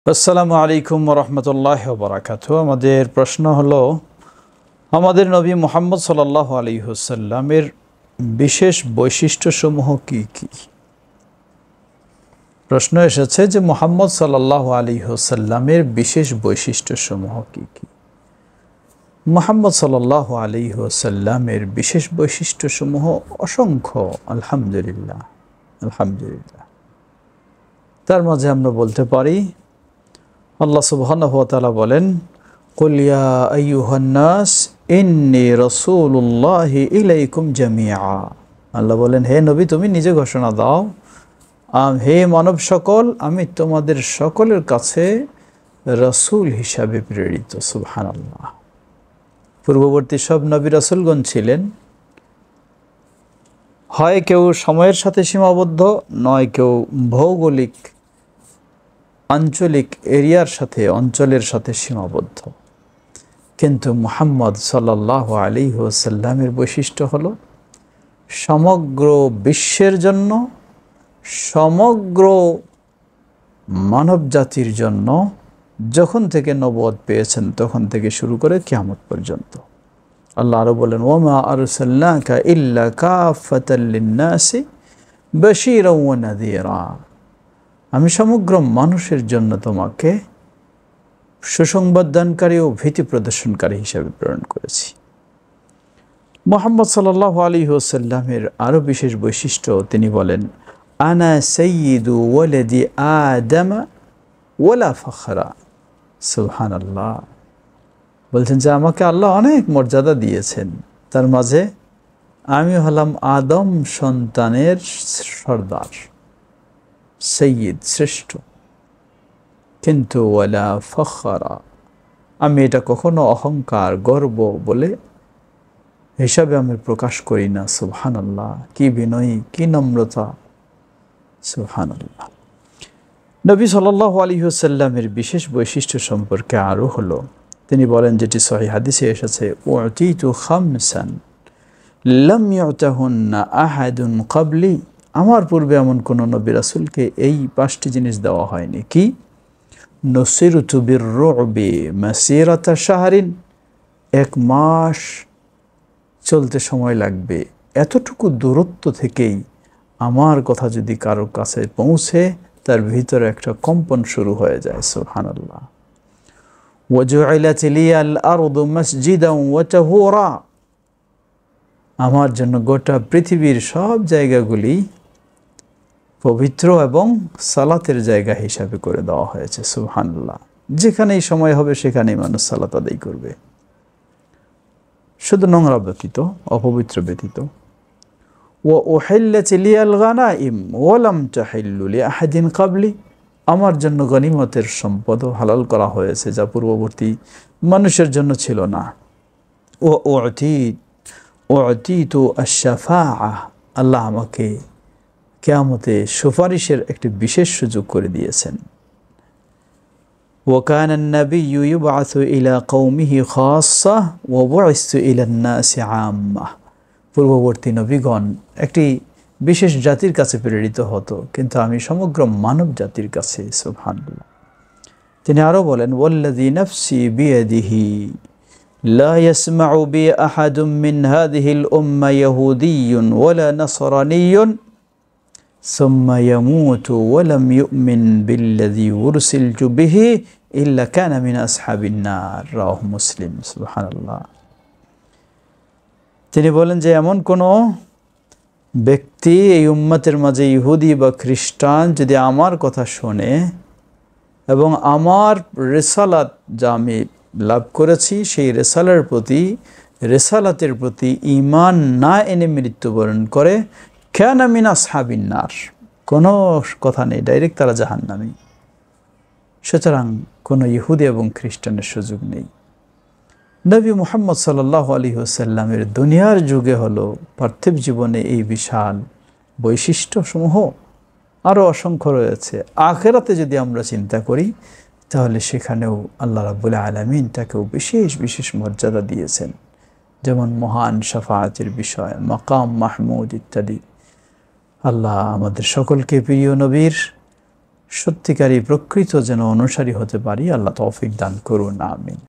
আসসালামু আলাইকুম ওরহমতুল্লাহ বারাকাতুহু। আমাদের প্রশ্ন হলো, আমাদের নবী মুহাম্মদ সাল্লাল্লাহু আলাইহি ওয়াসাল্লামের বিশেষ বৈশিষ্ট্যসমূহ কি কি? প্রশ্ন এসেছে যে মুহাম্মদ সাল্লাল্লাহু আলাইহি ওয়াসাল্লামের বিশেষ বৈশিষ্ট্যসমূহ কি কি? মুহাম্মদ সাল্লাল্লাহু আলাইহি ওয়াসাল্লামের বিশেষ বৈশিষ্ট্যসমূহ অসংখ্য। আলহামদুলিল্লাহ আলহামদুলিল্লাহ। তার মাঝে আমরা বলতে পারি, আল্লাহ সুবহানাহু ওয়া তাআলা বলেন, কুল ইয়া আইয়ুহান নাস ইন্নী রাসূলুল্লাহি ইলাইকুম জামিআ। আল্লাহ বলেন, হে নবী, তুমি নিজে ঘোষণা দাও, হে মানব সকল, আমি তোমাদের সকলের কাছে রাসূল হিসাবে প্রেরিত। সুবহানাল্লাহ। পূর্ববর্তী সব নবী রাসূলগণ ছিলেন হয় কেউ সময়ের সাথে সীমাবদ্ধ, নয় কেউ ভৌগোলিক আঞ্চলিক এরিয়ার সাথে, অঞ্চলের সাথে সীমাবদ্ধ। কিন্তু মুহাম্মদ সাল্লাল্লাহু আলাইহি ওয়াসাল্লামের বৈশিষ্ট্য হলো সমগ্র বিশ্বের জন্য, সমগ্র মানব জাতির জন্য, যখন থেকে নবুয়ত পেয়েছেন তখন থেকে শুরু করে কিয়ামত পর্যন্ত। আল্লাহ আরো বলেন, ওয়ামা আরসালনাকা ইল্লা কাফাতাল লিন্নাসি বাশীরাও ওয়া নাযীরা। আমি সমগ্র মানুষের জন্য তোমাকে সুসংবাদ দানকারী ও ভীতি প্রদর্শনকারী হিসেবে প্রেরণ করেছি। মুহাম্মদ সাল্লাল্লাহু আলাইহি ওয়াসাল্লামের আরও বিশেষ বৈশিষ্ট্য, তিনি বলেন, আনা সাইয়্যিদু ওয়ালাদি আদম ওয়ালা ফখরা। সুবহানাল্লাহ। বলছেন যে আমাকে আল্লাহ অনেক মর্যাদা দিয়েছেন, তার মাঝে আমি হলাম আদম সন্তানের সর্দার, সৈয়দ, শ্রেষ্ঠ। কিন্তু ওয়ালা ফখরা, আমি এটা কখনো অহংকার, গর্ব বলে হিসাবে আমি প্রকাশ করি না। সুবহানাল্লাহ। কি বিনয়ী, কি নম্রতা। সুবহানাল্লাহ। নবী সাল্লাল্লাহু আলাইহি ওয়াসাল্লামের বিশেষ বৈশিষ্ট্য সম্পর্কে আরও হলো, তিনি বলেন, যেটি সহিহ হাদিসে এসেছে, উতিতু খামসান লাম ইউতাহুন্না আহাদুন ক্বাবলি। আমার পূর্বে এমন কোনো নবী রাসূলকে এই 5টি জিনিস দেওয়া হয়নি। কি? নুসিরতু বির-রু'বি মাসিরাতা শাহরিন, 1 মাস চলতে সময় লাগবে, এতটুকু দূরত্ব থেকেই আমার কথা যদি কারো কাছে পৌঁছে তার ভিতরে একটা কম্পন শুরু হয়ে যায়। সুবহানাল্লাহ। ওয়াজুইলাত লিয়াল আরদু মাসজিদান ওয়া তাহুরা, আমার জন্য গোটা পৃথিবীর সব জায়গাগুলি পবিত্র এবং সালাতের জায়গা হিসাবে করে দেওয়া হয়েছে। সুবহানাল্লাহ। যেখানেই সময় হবে সেখানেই মানুষ সালাত আদায় করবে, শুধু নোংরা ব্যতীত, অপবিত্র ব্যতীত। ওয়া উহিল্লাত লিয়াল গানাইম ওয়া লাম তাহিল্লু লিআহাদিন ক্বাবলি, আমার জন্য গনিমতের সম্পদও হালাল করা হয়েছে যা পূর্ববর্তী মানুষের জন্য ছিল না। ওয়া উতিতু আশ-শাফাআহ, আল্লাহ আমাকে কিয়ামতে সুপারিশের একটি বিশেষ সুযোগ করে দিয়েছেন। ওয়া কানা আন-নাবিয়্যু ইউবআসু ইলা কওমিহি খাসসা ওয়া বুইসতু ইলা আন-নাসি আম্মাহ। পূর্ববর্তী নবীগণ একটি বিশেষ জাতির কাছে প্রেরিত হতো, কিন্তু আমি সমগ্র মানব জাতির কাছে। সুবহানাল্লাহ। তিনি আরও বলেন, ওয়াল্লাযী নাফসি বিয়াদিহি লা ইয়াসমাউ বি আহাদুম মিন হাযিহিল উম্মাহ ইয়াহুদিয়্যুন ওয়ালা নাসরানিয়্যুন সুম্মা ইয়ামুতু ওয়া লাম ইউমিন বিল্লাযী উরসিলতু বিহি ইল্লা কানা মিন আসহাবিন নার। রাওয়াহু মুসলিম। সুবহানাল্লাহ। তিনি বলেন যে এমন কোনো ব্যক্তি এই উম্মতের মাঝে, ইহুদি বা খ্রিস্টান, যদি আমার কথা শোনে এবং আমার রিসালাত যা আমি লাভ করেছি সেই রেসালাতের প্রতি ঈমান না এনে মৃত্যুবরণ করে, কানা মিন আসহাবিন নার, কোনো কথা নেই, ডাইরেক্ট তারা জাহান্নামী। সুতরাং কোনো ইহুদি এবং খ্রিস্টানের সুযোগ নেই। নবী মুহাম্মদ সাল্লাল্লাহু আলাইহি ওয়াসাল্লামের দুনিয়ার যুগে হলো, পার্থিব জীবনে এই বিশাল বৈশিষ্ট্যসমূহ আরও অসংখ্য রয়েছে। আখিরাতে যদি আমরা চিন্তা করি তাহলে সেখানেও আল্লাহ রাব্বুল আলামিন তাকেও বিশেষ বিশেষ মর্যাদা দিয়েছেন, যেমন মহান শাফাআতের বিষয়, মাকাম মাহমুদ ইত্যাদি। আল্লাহ আমাদের সকলকে প্রিয় নবীর সত্যিকারী প্রকৃত যেন অনুসারী হতে পারি। আল্লাহ তৌফিক দান করুন, আমিন।